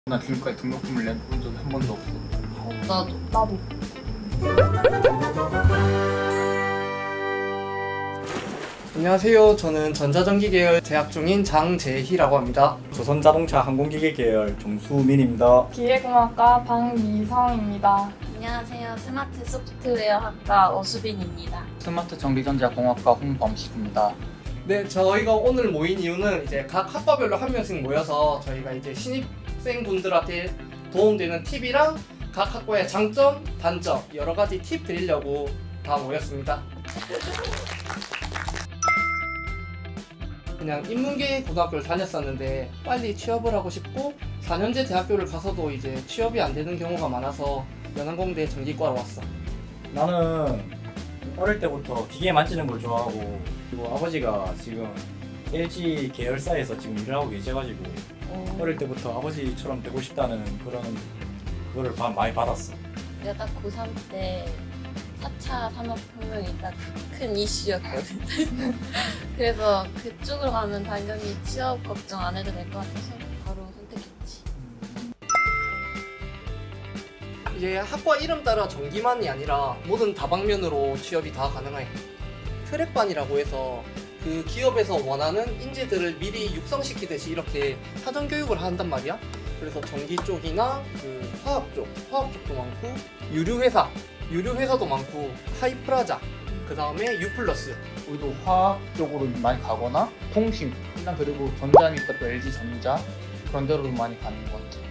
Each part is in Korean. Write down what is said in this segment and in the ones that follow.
나 지금까지 등록금을 내본 적이 한 번도 없어. 나도. 안녕하세요. 저는 전자전기 계열 재학 중인 장재희라고 합니다. 조선자동차 항공기계 계열 정수민입니다. 기계공학과 박미성입니다. 안녕하세요. 스마트 소프트웨어 학과 오수빈입니다. 스마트 전기전자공학과 홍범식입니다. 네, 저희가 오늘 모인 이유는 이제 각 학과별로 한 명씩 모여서 저희가 이제 신입생분들한테 도움되는 팁이랑 각 학과의 장점, 단점 여러 가지 팁 드리려고 다 모였습니다. 그냥 인문계 고등학교를 다녔었는데 빨리 취업을 하고 싶고 4년제 대학교를 가서도 이제 취업이 안 되는 경우가 많아서 연안공대 전기과로 왔어. 나는 어릴 때부터 기계 만지는 걸 좋아하고, 그리고 아버지가 지금 LG 계열사에서 지금 일을 하고 계셔가지고 어릴 때부터 아버지처럼 되고 싶다는 그거를 많이 받았어. 내가 딱 고3 때 4차 산업혁명이 딱 큰 이슈였거든. 그래서 그쪽으로 가면 당연히 취업 걱정 안 해도 될 것 같아서 바로 선택했지. 이제 학과 이름 따라 전기만이 아니라 모든 다방면으로 취업이 다 가능해. 트랙반이라고 해서 그 기업에서 원하는 인재들을 미리 육성시키듯이 이렇게 사전 교육을 한단 말이야. 그래서 전기 쪽이나 그 화학 쪽도 많고, 유류회사도 많고, 하이프라자, 그 다음에 유플러스. 우리도 화학 쪽으로 많이 가거나 통신, 일단 그리고 전자니까 또 LG전자 그런 데로도 많이 가는 것 같아.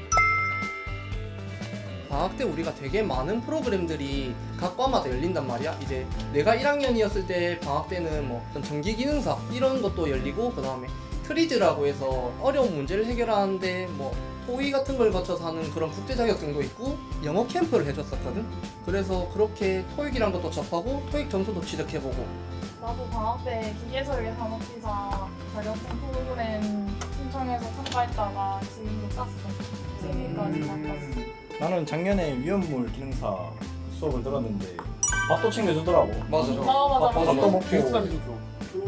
방학 때 우리가 되게 많은 프로그램들이 각 과마다 열린단 말이야. 이제 내가 1학년이었을 때 방학 때는 뭐 전기기능사 이런 것도 열리고, 그 다음에 트리즈라고 해서 어려운 문제를 해결하는데 뭐 토의 같은 걸 거쳐서 하는 그런 국제 자격증도 있고, 영어 캠프를 해줬었거든. 그래서 그렇게 토익이란 것도 접하고 토익 점수도 취득해보고. 나도 방학 때 기계설계 산업기사 자격증 프로그램 신청해서 참가했다가 지금도 땄어. 지금까지 다 땄어. 나는 작년에 위험물 기능사 수업을 들었는데 밥도 챙겨주더라고. 맞아. 맞아. 밥도 먹고 기숙사비도 줘.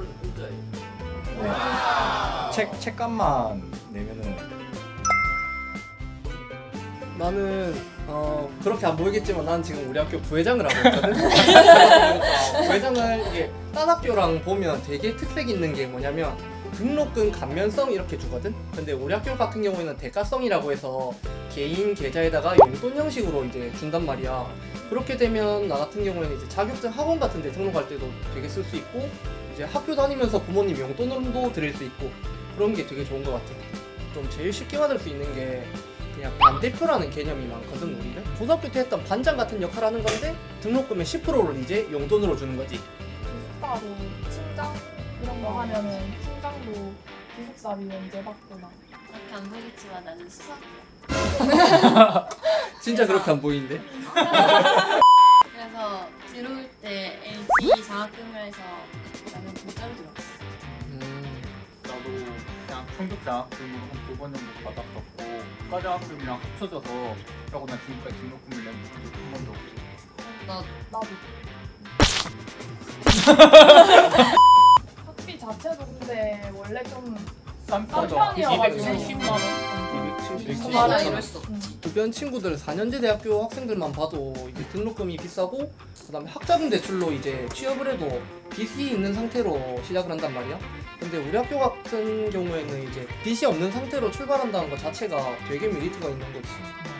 책값만 내면은. 나는 그렇게 안 보이겠지만 난 지금 우리 학교 부회장을 하고 있거든. 그러니까 부회장을 이게 딴 학교랑 보면 되게 특색 있는 게 뭐냐면 등록금 감면성 이렇게 주거든. 근데 우리 학교 같은 경우에는 대가성이라고 해서 개인 계좌에다가 용돈 형식으로 이제 준단 말이야. 그렇게 되면 나 같은 경우에는 이제 자격증 학원 같은 데 등록할 때도 되게 쓸 수 있고, 이제 학교 다니면서 부모님 용돈으로도 드릴 수 있고, 그런 게 되게 좋은 것 같아. 좀 제일 쉽게 받을 수 있는 게 그냥 반대표라는 개념이 많거든. 우리는 고등학교 때 했던 반장 같은 역할을 하는 건데 등록금의 10%를 이제 용돈으로 주는 거지. 기숙사로 팀장 이런 거 하면은 팀장도 기숙사비 면제 받거나. 그렇게 안 보이겠지만 나는 수석. 진짜 그렇게 안 보이는데? 그래서 들어올 때 LG 장학금에서 나는 공짜로 들어왔어. 나도 그냥 평균 장학금으로 한 2번 정도 받았었고, 국가장학금이랑 합쳐져서 그러고 난 지금까지 등록금을 내본 적이 한 번도 없어. 나도. 학비 자체도 근데 원래 좀 싼 싼 편이죠. 편이어가지고 270만 원. 270만 원. 맞아. 이럴 수 없지. 주변 친구들 4년제 대학교 학생들만 봐도 이제 등록금이 비싸고, 그 다음에 학자금 대출로 이제 취업을 해도 빚이 있는 상태로 시작을 한단 말이야. 근데 우리 학교 같은 경우에는 이제 빚이 없는 상태로 출발한다는 것 자체가 되게 메리트가 있는 거지.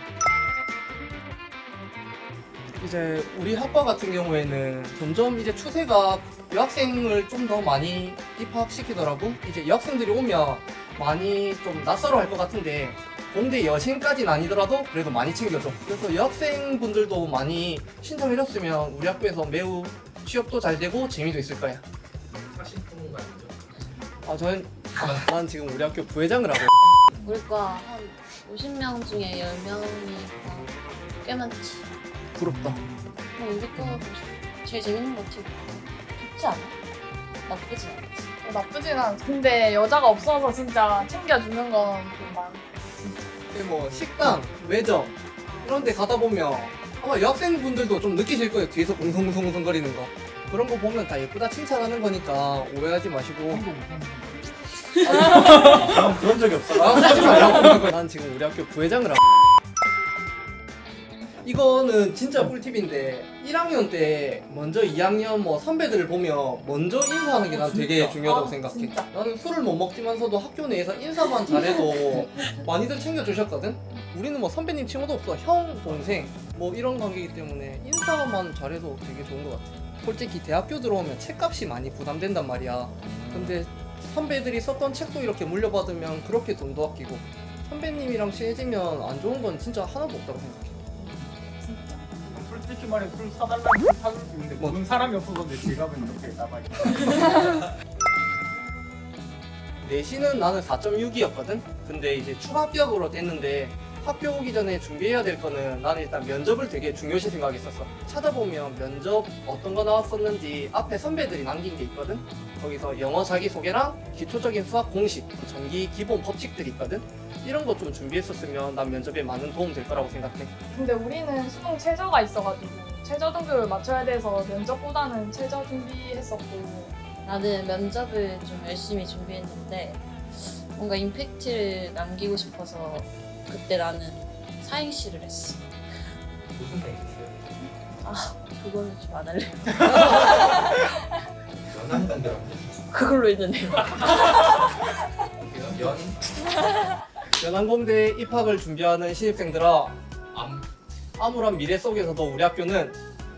이제 우리 학과 같은 경우에는 점점 이제 추세가 여학생을 좀 더 많이 입학시키더라고. 이제 여학생들이 오면 많이 좀 낯설어 할 것 같은데 공대 여신까지는 아니더라도 그래도 많이 챙겨줘. 그래서 여학생분들도 많이 신청해줬으면 우리 학교에서 매우 취업도 잘 되고 재미도 있을 거야. 사실 그런 거 아니죠? 난 지금 우리 학교 부회장을 하고. 우리과 한 50명 중에 10명이 꽤 많지. 부럽다. 우리과 제일 재밌는 것 같아. 좋지 않아? 나쁘진 않지. 나쁘진 않아. 근데 여자가 없어서 진짜 챙겨주는 건 좀 많아. 근데 뭐 식당, 매점 이런 데 가다 보면 아마 여학생분들도 좀 느끼실 거예요. 뒤에서 웅성웅성거리는 거. 그런 거 보면 다 예쁘다 칭찬하는 거니까 오해하지 마시고. 그런 적이 없어. 난 지금 우리 학교 부회장을 하고 이거는 진짜 꿀팁인데 1학년 때 먼저 2학년 뭐 선배들을 보면 먼저 인사하는 게 난 되게 진짜? 중요하다고 아, 생각해. 진짜. 나는 술을 못 먹지만서도 학교 내에서 인사만 잘해도 많이들 챙겨주셨거든? 우리는 뭐 선배님 친구도 없어. 형, 동생 뭐 이런 관계이기 때문에 인사만 잘해도 되게 좋은 것 같아. 솔직히 대학교 들어오면 책값이 많이 부담된단 말이야. 근데 선배들이 썼던 책도 이렇게 물려받으면 그렇게 돈도 아끼고 선배님이랑 친해지면 안 좋은 건 진짜 하나도 없다고 생각해. 솔직히 말해 술 사달라고 술 사줄 수 있는데 뭐. 모르는 사람이 없어서 내 지갑은 이렇게 남아있어. 내신은 나는 4.6이었거든? 근데 이제 추가 합격으로 됐는데 학교 오기 전에 준비해야 될 거는 나는 일단 면접을 되게 중요시 생각했었어. 찾아보면 면접 어떤 거 나왔었는지 앞에 선배들이 남긴 게 있거든? 거기서 영어 자기소개랑 기초적인 수학 공식, 전기 기본 법칙들이 있거든? 이런 거 좀 준비했었으면 난 면접에 많은 도움 될 거라고 생각해. 근데 우리는 수능 최저가 있어가지고 최저 등급을 맞춰야 돼서 면접보다는 최저 준비했었고. 나는 면접을 좀 열심히 준비했는데 뭔가 임팩트를 남기고 싶어서 그때 나는 사행시를 했어. 무슨 생각이세요? 그거는 좀 안 할래. 연한 관계라고 그걸로 했는데. 연? 연안공대 입학을 준비하는 신입생들아, 암? 암울한 미래 속에서도 우리 학교는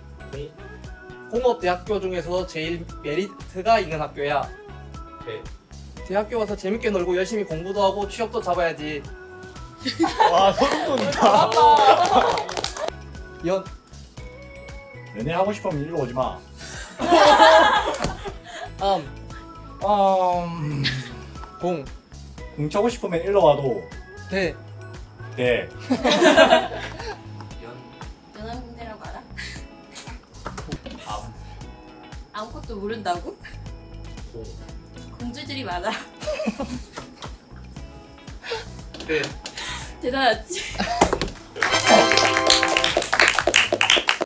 공업대학교 중에서 제일 메리트가 있는 학교야. 네. 대학교 와서 재밌게 놀고 열심히 공부도 하고 취업도 잡아야지. 와 소름 돋는다. 연, 연애하고 싶으면 일로 오지 마. 암, 공, 공차고 싶으면 일로 와도 대, 돼. 연? 연합군대라고 알아? 암? 아무것도 모른다고? 공? 공주들이 많아. 네. 대단하지?